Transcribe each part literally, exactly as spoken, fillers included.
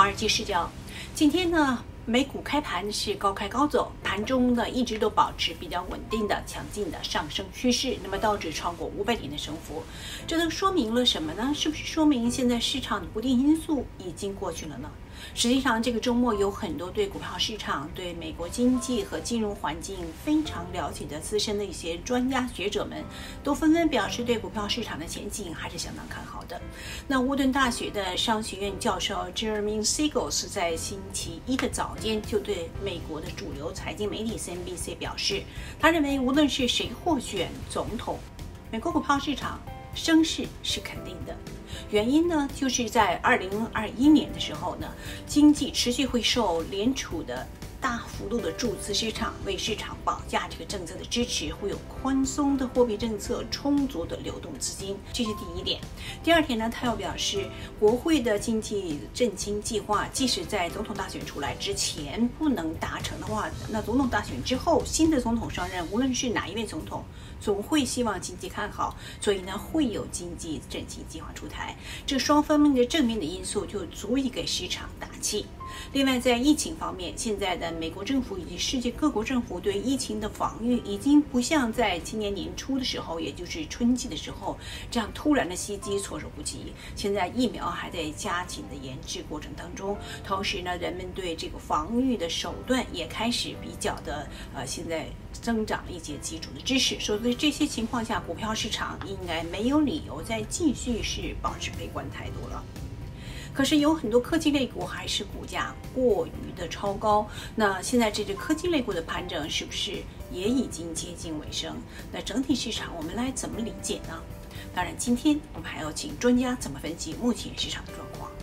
华尔街视角，今天呢，美股开盘是高开高走，盘中呢一直都保持比较稳定的、强劲的上升趋势。那么道指超过五百点的升幅，这都说明了什么呢？是不是说明现在市场的不定因素已经过去了呢？实际上，这个周末有很多对股票市场、对美国经济和金融环境非常了解的资深的一些专家学者们，都纷纷表示对股票市场的前景还是相当看好的。那沃顿大学的商学院教授 Jeremy Siegel 在星期一的早间就对美国的主流财经媒体 C N B C 表示，他认为无论是谁获选总统，美国股票市场升势是肯定的。原因呢，就是在二零二一年的时候呢，经济持续会受联储的大幅度的注资市场为市场保价这个政策的支持，会有宽松的货币政策、充足的流动资金，这是第一点。第二点呢，他又表示，国会的经济振兴计划，即使在总统大选出来之前不能达成的话，那总统大选之后，新的总统上任，无论是哪一位总统，总会希望经济看好，所以呢，会有经济振兴计划出台。这双方面的正面的因素就足以给市场打气。另外，在疫情方面，现在的美国政府以及世界各国政府对疫情的防御已经不像在今年年初的时候，也就是春季的时候，这样突然的袭击措手不及。现在疫苗还在加紧的研制过程当中，同时呢，人们对这个防御的手段也开始比较的呃，现在增长了一些基础的知识。所以这些情况下，股票市场应该没有理由再继续是保持悲观态度了。可是有很多科技类股还是股价过于的超高，那现在这只科技类股的盘整是不是也已经接近尾声？那整体市场我们来怎么理解呢？当然，今天我们还要请专家怎么分析目前市场的状况。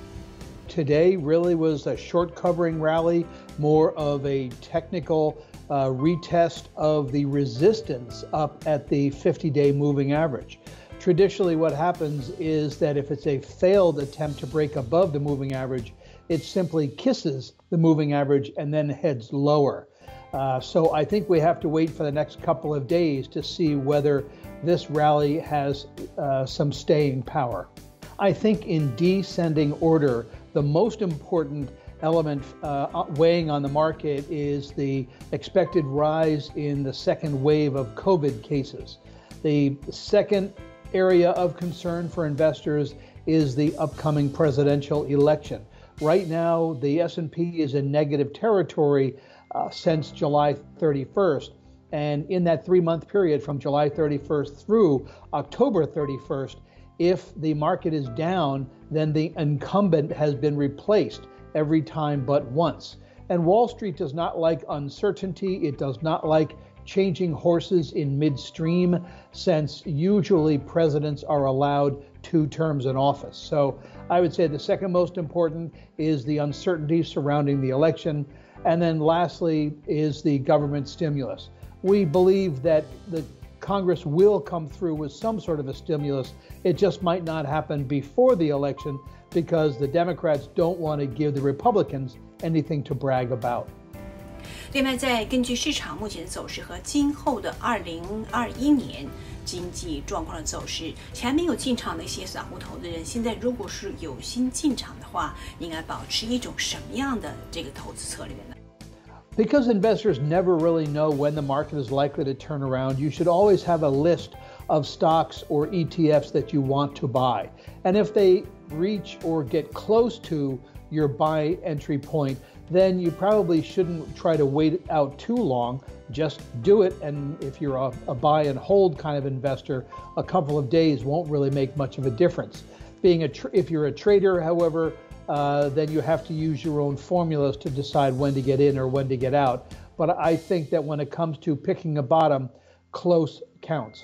Today really was a short covering rally, more of a technical uh, retest of the resistance up at the fifty-day moving average. Traditionally, what happens is that if it's a failed attempt to break above the moving average, it simply kisses the moving average and then heads lower. Uh, so I think we have to wait for the next couple of days to see whether this rally has uh, some staying power. I think in descending order, the most important element uh, weighing on the market is the expected rise in the second wave of COVID cases. The second area of concern for investors is the upcoming presidential election. Right now, the S and P is in negative territory uh, since July thirty-first. And in that three-month period from July thirty-first through October thirty-first, if the market is down, then the incumbent has been replaced every time but once. And Wall Street does not like uncertainty. It does not like changing horses in midstream, since usually presidents are allowed two terms in office. So I would say the second most important is the uncertainty surrounding the election. And then lastly is the government stimulus. We believe that the Congress will come through with some sort of a stimulus. It just might not happen before the election because the Democrats don't want to give the Republicans anything to brag about. 另外，在根据市场目前的走势和今后的二零二一年经济状况的走势，还没有进场的一些散户投资人，现在如果是有心进场的话，应该保持一种什么样的这个投资策略呢？ Because investors never really know when the market is likely to turn around, you should always have a list of stocks or E T Fs that you want to buy. And if they reach or get close to your buy entry point, then you probably shouldn't try to wait out too long. Just do it. And if you're a, a buy and hold kind of investor, a couple of days won't really make much of a difference. Being a tr- if you're a trader, however, uh, then you have to use your own formulas to decide when to get in or when to get out. But I think that when it comes to picking a bottom, close counts.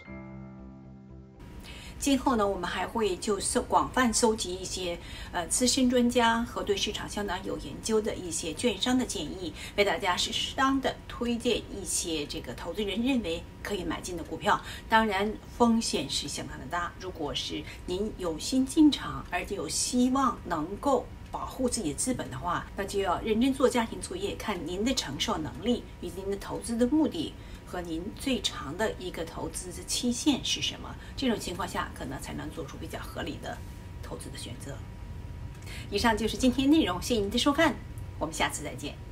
今后呢，我们还会就搜广泛搜集一些呃资深专家和对市场相当有研究的一些券商的建议，为大家适当的推荐一些这个投资人认为可以买进的股票。当然，风险是相当的大。如果是您有心进场，而且有希望能够保护自己的资本的话，那就要认真做家庭作业，看您的承受能力以及您的投资的目的和您最长的一个投资的期限是什么。这种情况下，可能才能做出比较合理的投资的选择。 以上就是今天内容，谢谢您的收看，我们下次再见。